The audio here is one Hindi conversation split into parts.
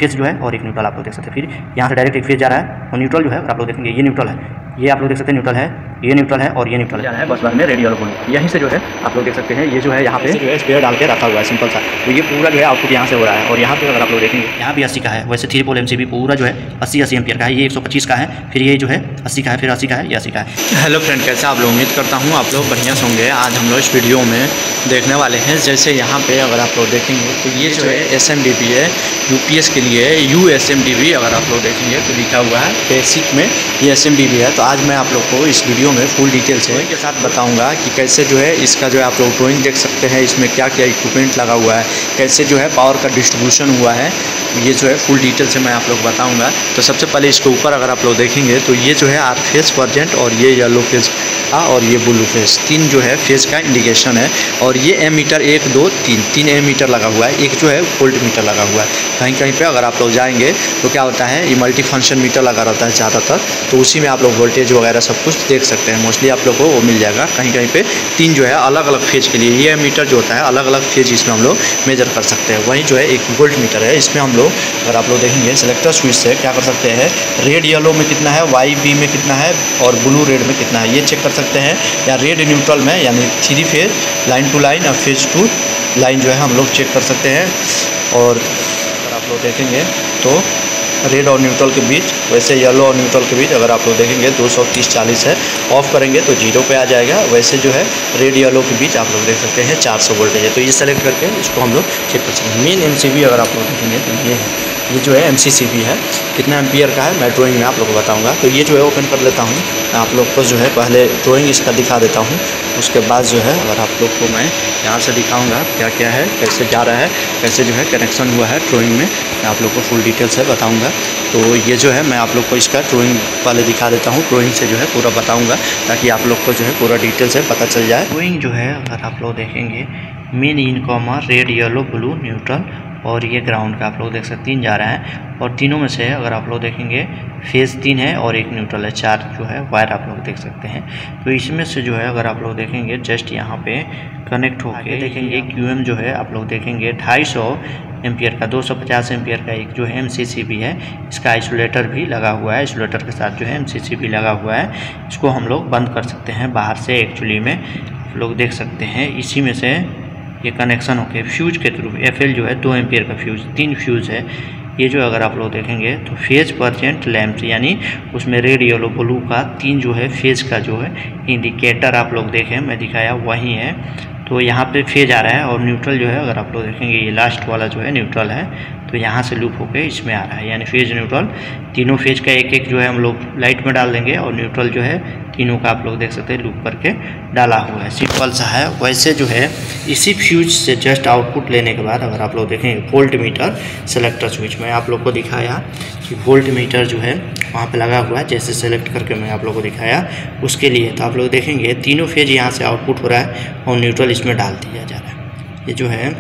फेज जो है और एक न्यूट्रल आप लोग देख सकते हैं। फिर यहाँ से डायरेक्ट एक फेज जा रहा है और न्यूट्रल जो है आप लोग देखेंगे ये न्यूट्रल है, ये आप लोग देख सकते हैं न्यूट्रल है, ये न्यूट्रल है और ये न्यूट्रल है बस बाद में रेड येलो ब्लू। यहीं से जो है आप लोग देख सकते हैं ये जो है यहाँ पे जो है स्पेयर डाल के रखा हुआ है सिंपल सा। तो ये पूरा जो है आउटपुट यहाँ से हो रहा है और यहाँ पे अगर आप लोग देखेंगे यहाँ भी 80 का है। वैसे 3 पोल MCB पूरा जो है 80 एम्पियर का है, ये 125 का है, फिर ये जो है 80 का है, फिर 80 का है, ये 80 का है। हेलो फ्रेंड, कैसे आप लोग? उम्मीद करता हूँ आप लोग बढ़िया से होंगे। आज हम लोग इस वीडियो में देखने वाले हैं, जैसे यहाँ पे अगर आप लोग देखेंगे तो ये जो है SMDB है, UPS के लिए USMDB अगर आप लोग देखेंगे तो लिखा हुआ है बेसिक में ये SMDB है। तो आज मैं आप लोग को इस वीडियो में फुल डिटेल से के साथ बताऊंगा कि कैसे जो है इसका जो है आप लोग ड्राइंग देख सकते हैं, इसमें क्या क्या इक्विपमेंट लगा हुआ है, कैसे जो है पावर का डिस्ट्रीब्यूशन हुआ है, ये जो है फुल डिटेल से मैं आप लोग बताऊंगा। तो सबसे पहले इसके ऊपर अगर आप लोग देखेंगे तो ये जो है आर फेज परजेंट और ये येलो फेज और ये ब्लू फेज, 3 जो है फेज का इंडिकेशन है। और ये एमीटर 1 2 3 एमीटर लगा हुआ है, एक जो है वोल्ट मीटर लगा हुआ है। कहीं कहीं पे अगर आप लोग जाएंगे तो क्या होता है ये मल्टी फंक्शन मीटर लगा रहता है ज़्यादातर, तो उसी में आप लोग वोल्टेज वगैरह सब कुछ देख सकते हैं। मोस्टली आप लोग को वो मिल जाएगा। कहीं कहीं पे 3 जो है अलग अलग फेज के लिए ये मीटर जो होता है अलग अलग फेज इसमें हम लोग मेजर कर सकते हैं। वहीं जो है एक वोल्ट मीटर है, इसमें हम लोग अगर आप लोग देखेंगे सिलेक्टर स्विच से क्या कर सकते हैं, रेड येलो में कितना है, YB में कितना है और ब्लू रेड में कितना है ये चेक कर सकते हैं। या रेड न्यूट्रल में यानी 3 फेज लाइन टू लाइन और फेज टू लाइन जो है हम लोग चेक कर सकते हैं। और अगर आप लोग देखेंगे तो रेड और न्यूट्रल के बीच, वैसे येलो और न्यूट्रल के बीच अगर आप लोग देखेंगे 230-40 है, ऑफ करेंगे तो 0 पे आ जाएगा। वैसे जो है रेड येलो के बीच आप लोग देख सकते हैं 400 वोल्टेज है। तो ये सेलेक्ट करके इसको हम लोग चेक कर सकते हैं। मेन MCB अगर आप लोग देखेंगे तो ये है, ये जो है MCCB है, कितना एम्पियर का है मैं ड्राइंग में आप लोग को बताऊंगा। तो ये जो है ओपन कर लेता हूँ, मैं आप लोग को जो है पहले ड्राइंग इसका दिखा देता हूँ, उसके बाद जो है अगर आप लोग को मैं यहाँ से दिखाऊंगा क्या क्या है, कैसे जा रहा है, कैसे जो है कनेक्शन हुआ है ड्राइंग में, मैं आप लोग को फुल डिटेल से बताऊँगा। तो ये जो है मैं आप लोग को इसका ड्राइंग पहले दिखा देता हूँ, ड्राइंग से जो है पूरा बताऊँगा ताकि आप लोग को जो है पूरा डिटेल से पता चल जाए। ड्राइंग जो है अगर आप लोग देखेंगे main in common red yellow blue neutral और ये ग्राउंड का आप लोग देख सकते 3 जा रहा है। और तीनों में से अगर आप लोग देखेंगे फेज 3 है और एक न्यूट्रल है, 4 जो है वायर आप लोग देख सकते हैं। तो इसमें से जो है अगर आप लोग देखेंगे जस्ट यहाँ पे कनेक्ट होके देखेंगे QM जो है आप लोग देखेंगे 250 एम्पियर का, 250 एम्पियर का एक जो है MCCB है, इसका आइसोलेटर भी लगा हुआ है, आइसोलेटर के साथ जो है MCCB लगा हुआ है। इसको हम लोग बंद कर सकते हैं बाहर से, एक्चुअली में आप लोग देख सकते हैं इसी में से ये कनेक्शन होके फ्यूज के थ्रू, FL जो है 2 एम्पियर का फ्यूज, 3 फ्यूज है ये जो अगर आप लोग देखेंगे तो फेज परजेंट लैंप यानी उसमें रेड येलो ब्लू का 3 जो है फेज का जो है इंडिकेटर आप लोग देखें मैं दिखाया वही है। तो यहाँ पे फेज आ रहा है और न्यूट्रल जो है अगर आप लोग देखेंगे ये लास्ट वाला जो है न्यूट्रल है, तो यहाँ से लूप होके इसमें आ रहा है, यानी फेज न्यूट्रल तीनों फेज का एक एक जो है हम लोग लाइट में डाल देंगे और न्यूट्रल जो है तीनों का आप लोग देख सकते हैं लूप करके डाला हुआ है, सिंपल सा है। वैसे जो है इसी फ्यूज से जस्ट आउटपुट लेने के बाद अगर आप लोग देखेंगे वोल्ट मीटर सेलेक्टर स्विच में आप लोग को दिखाया कि वोल्ट मीटर जो है वहाँ पे लगा हुआ है, जैसे सेलेक्ट करके मैं आप लोग को दिखाया उसके लिए। तो आप लोग देखेंगे तीनों फेज यहाँ से आउटपुट हो रहा है और न्यूट्रल इसमें डाल दिया जा रहा है। ये जो है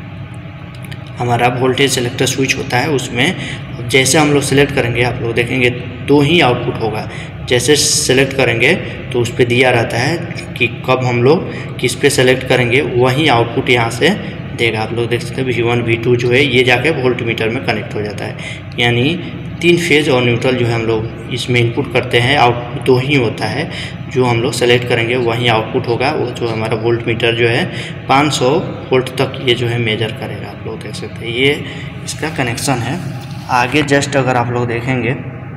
हमारा वोल्टेज सेलेक्टर स्विच होता है, उसमें जैसे हम लोग सेलेक्ट करेंगे आप लोग देखेंगे 2 ही आउटपुट होगा। जैसे सेलेक्ट करेंगे तो उस पर दिया रहता है कि कब हम लोग किस पे सेलेक्ट करेंगे वही आउटपुट यहाँ से देगा। आप लोग देख सकते हैं V1 V2 जो है ये जाके वोल्ट मीटर में कनेक्ट हो जाता है, यानी 3 फेज और न्यूट्रल जो है हम लोग इसमें इनपुट करते हैं, आउटपुट 2 ही होता है। जो हम लोग सेलेक्ट करेंगे वहीं आउटपुट होगा, वो जो हमारा वोल्ट मीटर जो है 500 वोल्ट तक ये जो है मेजर करेगा। आप लोग देख सकते हैं ये इसका कनेक्शन है। आगे जस्ट अगर आप लोग देखेंगे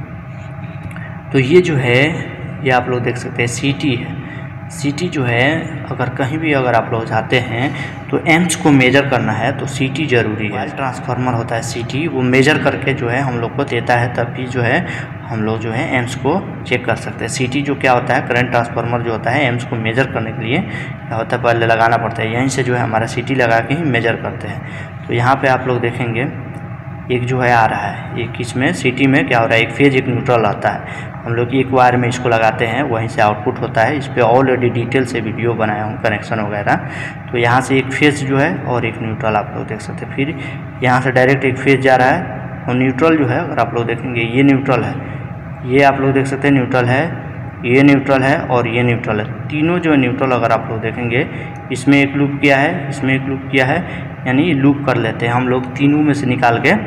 तो ये जो है ये आप लोग देख सकते हैं CT है। CT जो है अगर कहीं भी अगर आप लोग जाते हैं तो एम्स को मेजर करना है तो CT ज़रूरी है। ट्रांसफार्मर होता है CT, वो मेजर करके जो है हम लोग को देता है, तभी जो है हम लोग जो है एम्स को चेक कर सकते हैं। CT जो क्या होता है, करंट ट्रांसफार्मर जो होता है एम्स को मेजर करने के लिए क्या होता है पहले लगाना पड़ता है, यहीं से जो है हमारा CT लगा के ही मेजर करते हैं। तो यहाँ पर आप लोग देखेंगे एक जो है आ रहा है, एक इसमें CT में क्या हो रहा है, एक फेज एक न्यूट्रल आता है। हम लोग एक वायर में इसको लगाते हैं, वहीं से आउटपुट होता है। इस पर ऑलरेडी डिटेल से वीडियो बनाया हूँ कनेक्शन वगैरह। तो यहाँ से एक फेज जो है और एक न्यूट्रल आप लोग देख सकते हैं। फिर यहाँ से डायरेक्ट एक फेज जा रहा है और न्यूट्रल जो है अगर आप लोग देखेंगे ये न्यूट्रल है, ये आप लोग देख सकते हैं न्यूट्रल है, ये न्यूट्रल है और ये न्यूट्रल है। तीनों जो है न्यूट्रल अगर आप लोग देखेंगे इसमें एक लूप किया है, इसमें एक लूप किया है, यानी लूप कर लेते हैं हम लोग, तीनों में से निकाल के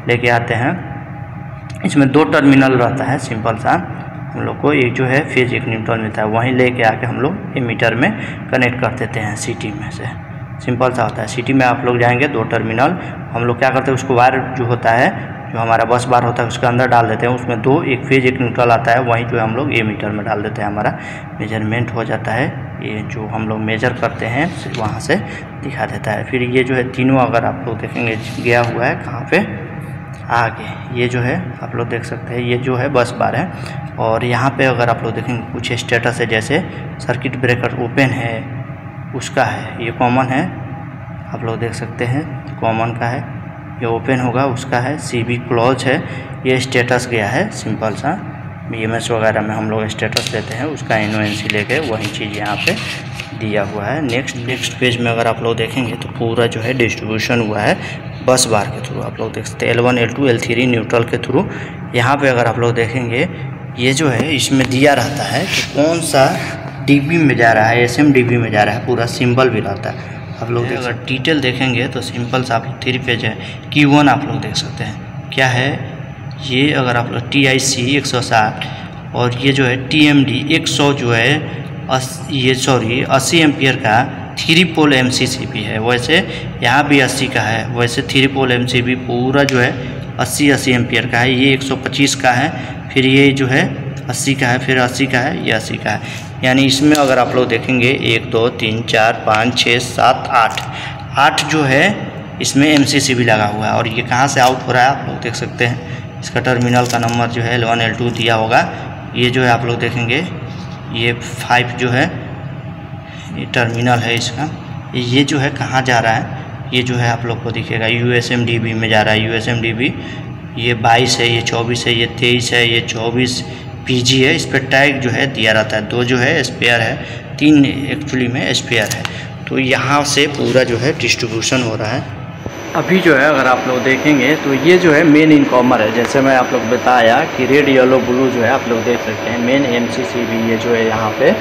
लेके आते हैं। इसमें 2 टर्मिनल रहता है सिंपल सा, हम लोग को एक जो है फेज एक न्यूट्रल मिलता है, वहीं लेके आके हम लोग एमीटर में कनेक्ट कर देते हैं सिटी में से। सिंपल सा होता है। सिटी में आप लोग जाएंगे 2 टर्मिनल, हम लोग क्या करते हैं उसको वायर जो होता है, जो हमारा बस बार होता है उसके अंदर डाल देते हैं, उसमें 2 एक फेज एक न्यूट्रल आता है, वहीं जो है हम लोग एमीटर में डाल देते हैं, हमारा मेजरमेंट हो जाता है। ये जो हम लोग मेजर करते हैं वहाँ से दिखा देता है। फिर ये जो है तीनों अगर आप लोग देखेंगे गया हुआ है कहाँ पे, आगे ये जो है आप लोग देख सकते हैं, ये जो है बस बार है। और यहाँ पे अगर आप लोग देखेंगे कुछ स्टेटस है, जैसे सर्किट ब्रेकर ओपन है उसका है, ये कॉमन है, आप लोग देख सकते हैं कॉमन का है, ये ओपन होगा उसका है। CB क्लोज है, ये स्टेटस गया है सिंपल सा। BMS वगैरह में हम लोग स्टेटस देते हैं, उसका NONC लेके वही चीज़ यहाँ पे दिया हुआ है। नेक्स्ट पेज में अगर आप लोग देखेंगे तो पूरा जो है डिस्ट्रीब्यूशन हुआ है बस बार के थ्रू, आप लोग देख सकते हैं L1 L2 L3 न्यूट्रल के थ्रू। यहाँ पे अगर आप लोग देखेंगे ये जो है इसमें दिया रहता है कि कौन सा DB में जा रहा है, SMDB में जा रहा है, पूरा सिंबल भी रहता है। आप लोग अगर डिटेल देखेंगे तो सिंपल सा आप लोग 3 पेज है। Q1 आप लोग देख सकते हैं क्या है ये, अगर आप लोग TIC 160 और ये जो है TMD 100 जो है ये 80 एम्पियर का 3 पोल MCCB है। वैसे यहाँ भी 80 का है, वैसे 3 पोल MCCB पूरा जो है 80 एम्पियर का है। ये 125 का है, फिर ये जो है 80 का है, फिर 80 का है, ये 80 का है। यानी इसमें अगर आप लोग देखेंगे 1 2 3 4 5 6 7 8 जो है इसमें MCCB लगा हुआ है। और ये कहाँ से आउट हो रहा है आप लोग देख सकते हैं, इसका टर्मिनल का नंबर जो है L1 L2 दिया होगा। ये जो है आप लोग देखेंगे ये 5 जो है ये टर्मिनल है इसका। ये जो है कहाँ जा रहा है, ये जो है आप लोग को दिखेगा USMDB में जा रहा है। USMDB ये 22 है, ये 24 है, ये 23 है, ये 24 PG है। इस पर टैग जो है दिया रहता है, 2 जो है स्पेयर है, 3 एक्चुअली में स्पेयर है। तो यहाँ से पूरा जो है डिस्ट्रीब्यूशन हो रहा है। अभी जो है अगर आप लोग देखेंगे तो ये जो है मेन इनकॉमर है, जैसे मैं आप लोग बताया कि रेड येलो ब्लू जो है आप लोग देख सकते हैं। मेन MCCB ये जो है यहाँ पे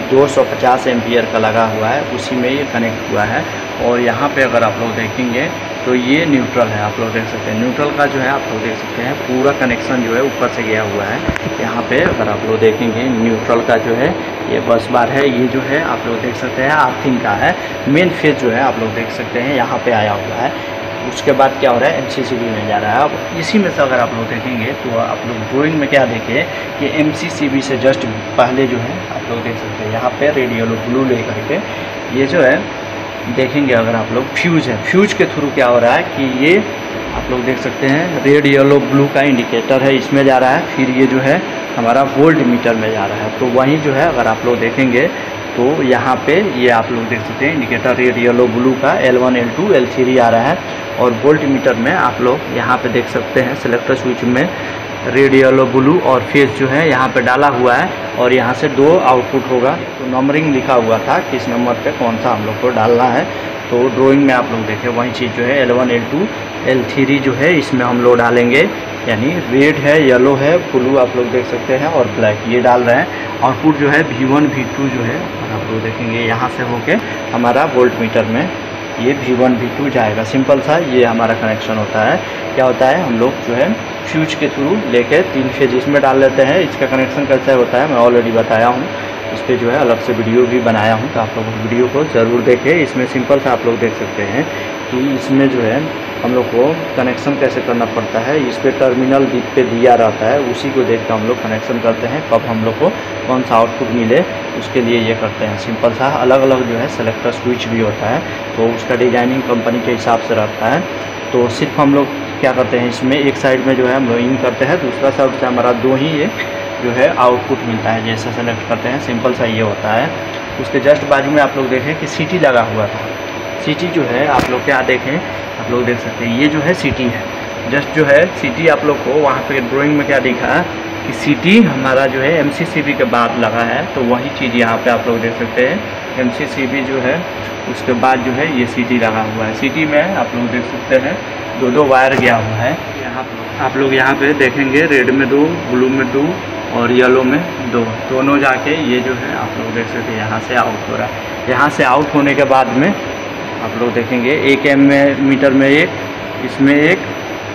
250 एम्पियर का लगा हुआ है, उसी में ये कनेक्ट हुआ है। और यहाँ पे अगर आप लोग देखेंगे तो ये न्यूट्रल है, आप लोग देख सकते हैं। न्यूट्रल का जो है आप लोग देख सकते हैं पूरा कनेक्शन जो है ऊपर से गया हुआ है। यहाँ पे अगर आप लोग देखेंगे न्यूट्रल का जो है ये बस बार है, ये जो है आप लोग देख सकते हैं अर्थिंग का है। मेन फेज जो है आप लोग देख सकते हैं यहाँ पे आया हुआ है। उसके बाद क्या हो रहा है MCCB में जा रहा है। अब इसी में से अगर आप लोग देखेंगे तो आप लोग ड्राइंग में क्या देखें कि MCCB से जस्ट पहले जो है आप लोग देख सकते हैं यहाँ पे रेड येलो ब्लू लेकर के ये जो है देखेंगे अगर आप लोग फ्यूज है। फ्यूज के थ्रू क्या हो रहा है कि ये आप लोग देख सकते हैं रेड येलो ब्लू का इंडिकेटर है, इसमें जा रहा है। फिर ये जो है हमारा वोल्ट मीटर में जा रहा है। तो वहीं जो है अगर आप लोग देखेंगे तो यहाँ पे ये आप लोग देख सकते हैं इंडिकेटर रेड येलो ब्लू का L1 L2 L3 आ रहा है। और वोल्ट मीटर में आप लोग यहाँ पे देख सकते हैं सिलेक्टर स्विच में रेड येलो ब्लू और फेज जो है यहाँ पे डाला हुआ है। और यहाँ से 2 आउटपुट होगा, तो नंबरिंग लिखा हुआ था किस नंबर पे कौन सा हम लोग को डालना है। तो ड्राइंग में आप लोग देखें वही चीज़ जो है L1 L2 L3 जो है इसमें हम लोग डालेंगे, यानी रेड है, येलो है, ब्लू आप लोग देख सकते हैं और ब्लैक ये डाल रहे हैं। आउटपुट जो है V1 V2 जो है आप लोग देखेंगे यहाँ से होके हमारा वोल्ट मीटर में ये V1 V2 जाएगा। सिंपल सा ये हमारा कनेक्शन होता है। क्या होता है हम लोग जो है फ्यूज के थ्रू लेके 3 फेज इसमें डाल लेते हैं। इसका कनेक्शन कैसे होता है मैं ऑलरेडी बताया हूँ, इस पर जो है अलग से वीडियो भी बनाया हूँ, तो आप लोग वीडियो को ज़रूर देखें। इसमें सिंपल सा आप लोग देख सकते हैं कि इसमें जो है हम लोग को कनेक्शन कैसे करना पड़ता है। इस पर टर्मिनल पे दिया रहता है, उसी को देख कर हम लोग कनेक्शन करते हैं। कब हम लोग को कौन सा आउटपुट मिले उसके लिए ये करते हैं। सिंपल सा अलग अलग जो है सेलेक्टर स्विच भी होता है, तो उसका डिजाइनिंग कंपनी के हिसाब से रहता है। तो सिर्फ हम लोग क्या करते हैं इसमें एक साइड में जो है हम लोग इन करते हैं, दूसरा साइड से हमारा 2 ही एक जो है आउटपुट मिलता है, जैसा सेलेक्ट करते हैं। सिंपल सा ये होता है। उसके जस्ट बाजू में आप लोग देखें कि सीटी लगा हुआ था। सीटी जो है आप लोग क्या देखें, आप लोग देख सकते हैं ये जो है सीटी है। जस्ट जो है सीटी आप लोग को वहाँ पे ड्राइंग में क्या दिखा कि सीटी हमारा जो है MCCB के बाद लगा है, तो वही चीज़ यहाँ पे आप लोग देख सकते हैं। MCCB जो है उसके बाद जो है ये सीटी लगा हुआ है। सीटी में आप लोग देख सकते हैं 2 वायर गया हुआ है। यहाँ आप लोग यहाँ पे देखेंगे रेड में 2, ब्लू में 2 और येलो में 2, दोनों जाके ये जो है आप लोग देख सकते हैं यहाँ से आउट हो रहा है। यहाँ से आउट होने के बाद में आप लोग देखेंगे 1 मीटर में 1, इसमें 1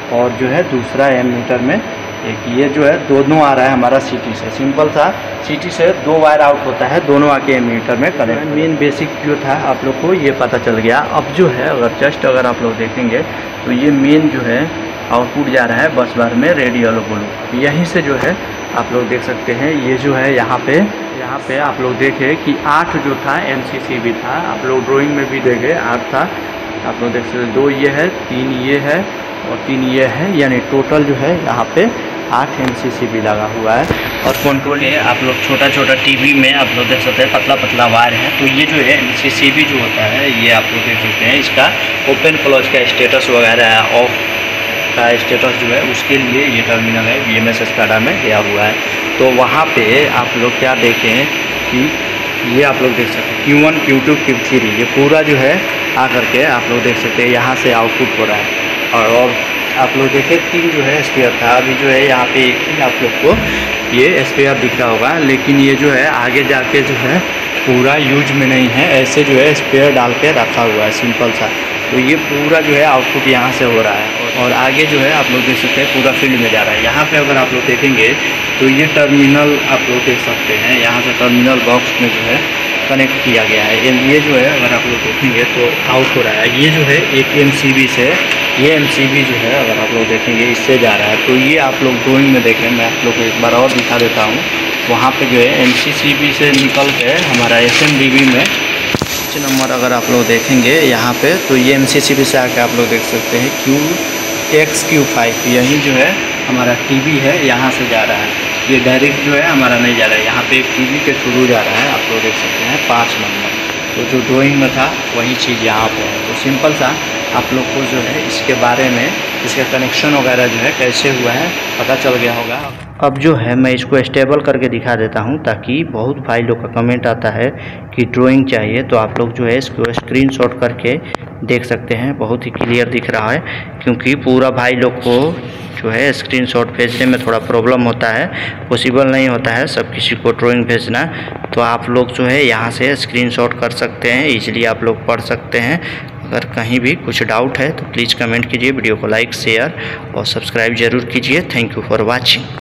और जो है दूसरा एमीटर में एक, ये जो है दोनों आ रहा है हमारा सीटी से। सिंपल था, सीटी से 2 वायर आउट होता है, दोनों आके एमीटर में कनेक्ट। मेन बेसिक जो था आप लोग को ये पता चल गया। अब जो है अगर आप लोग देखेंगे तो ये मेन जो है आउटपुट जा रहा है बस बार में रेड येलो ब्लू। यहीं से जो है आप लोग देख सकते हैं, ये जो है यहाँ पे आप लोग देखें कि 8 जो था MCCB था, आप लोग ड्राइंग में भी देखे 8 था। आप लोग देख सकते हैं 2 ये है, 3 ये है और 3 ये है, यानी टोटल जो है यहाँ पे 8 MCCB लगा हुआ है। और कंट्रोल है आप लोग छोटा टीवी में आप लोग देख सकते हैं पतला वायर है। तो ये जो है MCCB जो होता है ये आप लोग देख सकते हैं, इसका ओपन क्लोज का स्टेटस वगैरह है, ऑफ का स्टेटस जो है उसके लिए ये टर्मिनल है BMS SCADA में दिया हुआ है। तो वहाँ पे आप लोग क्या देखें कि ये आप लोग देख सकते हैं Q1 Q2 Q3, ये पूरा जो है आकर के आप लोग देख सकते हैं यहाँ से आउटपुट हो रहा है। और आप लोग देखें 3 जो है स्पेयर था, अभी जो है यहाँ पे एक ही आप लोग को ये स्पेयर दिख रहा होगा, लेकिन ये जो है आगे जाके जो है पूरा यूज में नहीं है, ऐसे जो है स्पेयर डाल के रखा हुआ है सिंपल सा। तो ये पूरा जो है आउटपुट यहाँ से हो रहा है और आगे जो है आप लोग देख सकते हैं पूरा फील्ड में जा रहा है। यहाँ पे अगर आप लोग देखेंगे तो ये टर्मिनल आप लोग देख सकते हैं, यहाँ से टर्मिनल बॉक्स में जो है कनेक्ट किया गया है। ये जो है अगर आप लोग देखेंगे तो आउट हो रहा है। ये जो है एक MCB से, ये MCB जो है अगर आप लोग देखेंगे इससे जा रहा है। तो ये आप लोग ड्राइंग में देखें, मैं आप लोग को एक बार और दिखा देता हूँ। वहाँ पे जो है MCCB से निकल के हमारा SMDB में नंबर अगर आप लोग देखेंगे यहाँ पे, तो ये MCCB से आके आप लोग देख सकते हैं QX-Q5, यही जो है हमारा TV है, यहाँ से जा रहा है। ये डायरेक्ट जो है हमारा नहीं जा रहा है, यहाँ पे एक TV के थ्रू जा रहा है। आप लोग देख सकते हैं 5 नंबर। तो जो ड्राइंग में था वही चीज़ यहाँ पे है। तो सिंपल सा आप लोग को जो है इसके बारे में, इसका कनेक्शन वगैरह जो है कैसे हुआ है पता चल गया होगा। अब जो है मैं इसको स्टेबल करके दिखा देता हूँ, ताकि बहुत भाई लोग का कमेंट आता है कि ड्राइंग चाहिए, तो आप लोग जो है इसको स्क्रीनशॉट करके देख सकते हैं। बहुत ही क्लियर दिख रहा है, क्योंकि पूरा भाई लोग को जो है स्क्रीनशॉट भेजने में थोड़ा प्रॉब्लम होता है, पॉसिबल नहीं होता है सब किसी को ड्राइंग भेजना। तो आप लोग जो है यहाँ से स्क्रीनशॉट कर सकते हैं, इजीली आप लोग पढ़ सकते हैं। अगर कहीं भी कुछ डाउट है तो प्लीज़ कमेंट कीजिए, वीडियो को लाइक शेयर और सब्सक्राइब ज़रूर कीजिए। Thank you for watching.